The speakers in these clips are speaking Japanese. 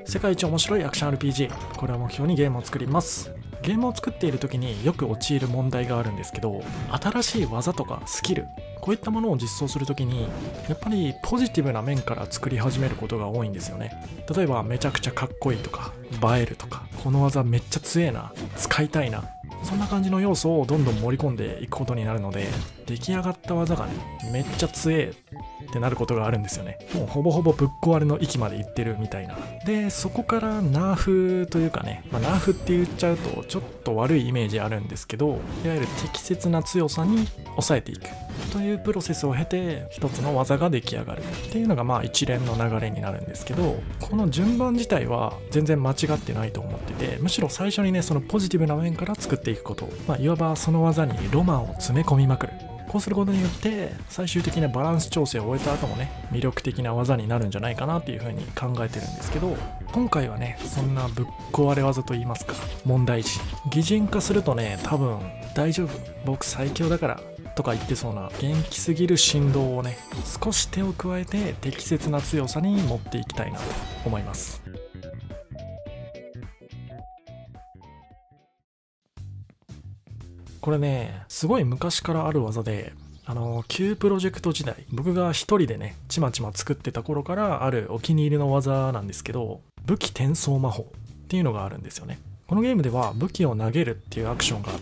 世界一面白いアクション RPG、 これを目標にゲームを作ります。ゲームを作っている時によく陥る問題があるんですけど、新しい技とかスキル、こういったものを実装する時にやっぱりポジティブな面から作り始めることが多いんですよね。例えばめちゃくちゃかっこいいとか映えるとか、この技めっちゃ強えな、使いたいな、そんな感じの要素をどんどん盛り込んでいくことになるので、出来上がった技がねめっちゃ強えってなることがあるんですよね。もうほぼほぼぶっ壊れの域までいってるみたいな。でそこからナーフというかね、ナーフって言っちゃうとちょっと悪いイメージあるんですけど、いわゆる適切な強さに抑えていくというプロセスを経て一つの技が出来上がるっていうのが一連の流れになるんですけど、この順番自体は全然間違ってないと思ってて、むしろ最初にねそのポジティブな面から作っていくこと、いわばその技にロマンを詰め込みまくる。こうすることによって最終的なバランス調整を終えた後もね魅力的な技になるんじゃないかなっていう風に考えてるんですけど、今回はねそんなぶっ壊れ技といいますか問題児、擬人化するとね多分大丈夫僕最強だからとか言ってそうな元気すぎる振動をね少し手を加えて適切な強さに持っていきたいなと思います。これねすごい昔からある技で、旧プロジェクト時代僕が一人でねちまちま作ってた頃からあるお気に入りの技なんですけど、武器転送魔法っていうのがあるんですよね。このゲームでは武器を投げるっていうアクションがあって、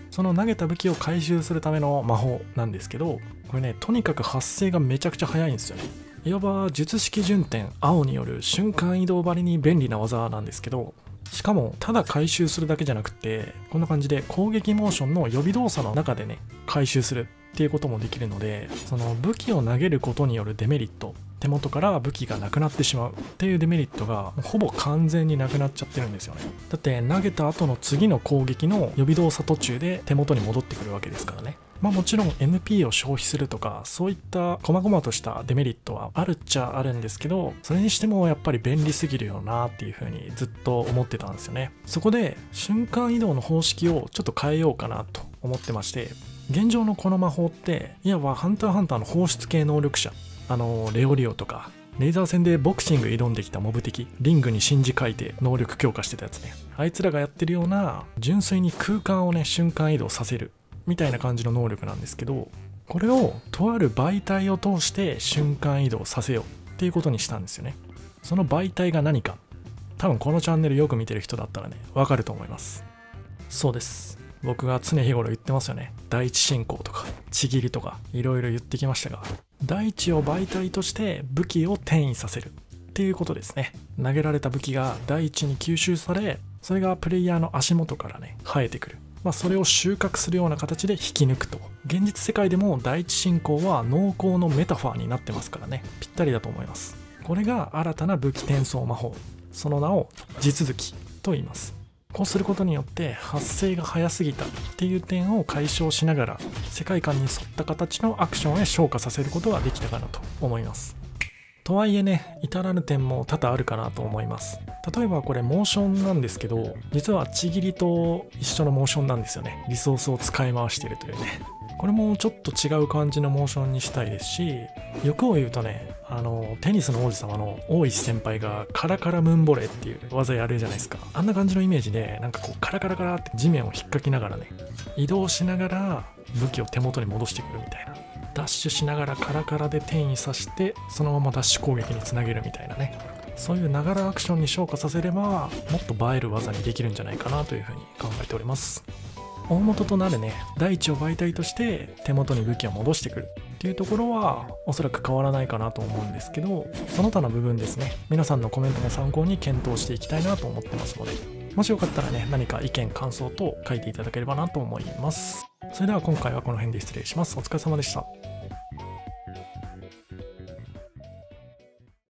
その投げた武器を回収するための魔法なんですけど、これねとにかく発生がめちゃくちゃ早いんですよね。いわば術式順転青による瞬間移動ばりに便利な技なんですけど、しかもただ回収するだけじゃなくて、こんな感じで攻撃モーションの予備動作の中でね回収するっていうこともできるので、その武器を投げることによるデメリット、手元から武器がなくなってしまうっていうデメリットがほぼ完全になくなっちゃってるんですよね。だって投げた後の次の攻撃の予備動作途中で手元に戻ってくるわけですからね。もちろん NP を消費するとかそういった細々としたデメリットはあるっちゃあるんですけど、それにしてもやっぱり便利すぎるよなっていう風にずっと思ってたんですよね。そこで瞬間移動の方式をちょっと変えようかなと思ってまして、現状のこの魔法っていわばハンターハンターの放出系能力者、レオリオとかレーザー戦でボクシング挑んできたモブ敵リングに信じ書いて能力強化してたやつね、あいつらがやってるような純粋に空間をね瞬間移動させるみたいな感じの能力なんですけど、これをとある媒体を通して瞬間移動させようっていうことにしたんですよね。その媒体が何か、多分このチャンネルよく見てる人だったらねわかると思います。そうです、僕が常日頃言ってますよね。第一進行とかちぎりとかいろいろ言ってきましたが、大地を媒体として武器を転移させるっていうことですね。投げられた武器が大地に吸収され、それがプレイヤーの足元からね生えてくる、それを収穫するような形で引き抜くと。現実世界でも第一進行は農耕のメタファーになってますからね、ぴったりだと思います。これが新たな武器転送魔法、その名を地続きと言います。こうすることによって発生が早すぎたっていう点を解消しながら、世界観に沿った形のアクションへ昇華させることができたかなと思います。とはいえね、至らぬ点も多々あるかなと思います。例えばこれモーションなんですけど、実はちぎりと一緒のモーションなんですよね。リソースを使い回しているというね。これもちょっと違う感じのモーションにしたいですし、欲を言うとね、テニスの王子様の大石先輩がカラカラムーンボレーっていう技やるじゃないですか。あんな感じのイメージで、なんかこうカラカラカラって地面を引っかきながらね、移動しながら武器を手元に戻してくるみたいな。ダッシュしながらカラカラで転移させて、そのままダッシュ攻撃につなげるみたいなね。そういうながらアクションに昇華させれば、もっと映える技にできるんじゃないかなというふうに考えております。大元となるね、大地を媒体として手元に武器を戻してくるっていうところはおそらく変わらないかなと思うんですけど、その他の部分ですね、皆さんのコメントも参考に検討していきたいなと思ってますので、もしよかったらね、何か意見感想等書いていただければなと思います。それでは今回はこの辺で失礼します。お疲れ様でした。